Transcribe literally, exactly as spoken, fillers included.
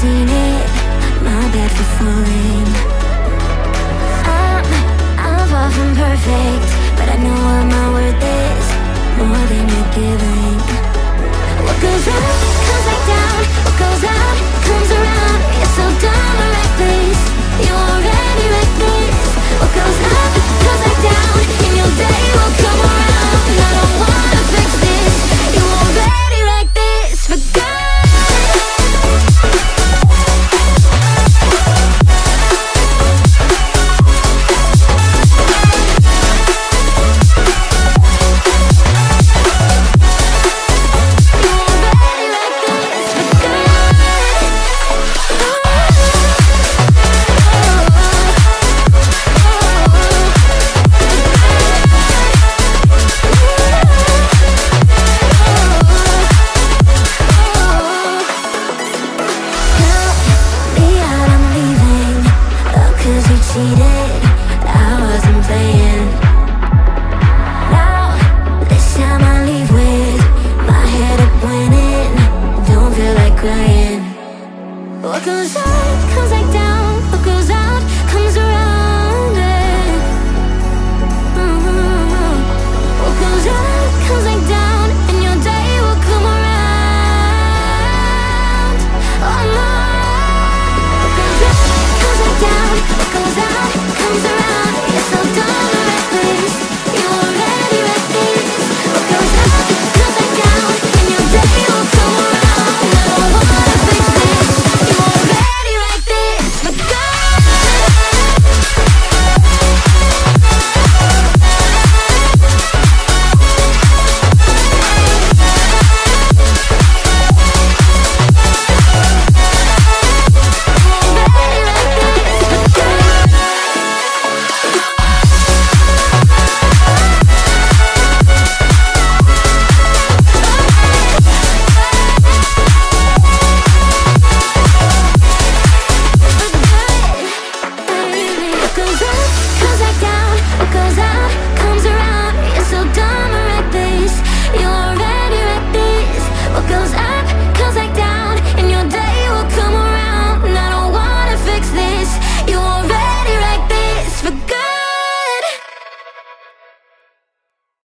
seen it, my bad for falling. I'm, I'm far from perfect, but I know what my worth is, more than you're giving. What goes up, comes back down. What goes out, comes around. You're so dumb or reckless, you already reckless. What goes up, comes back down, and your day will come around. I don't wanna fix this, you already like this. Forgot. Cheated.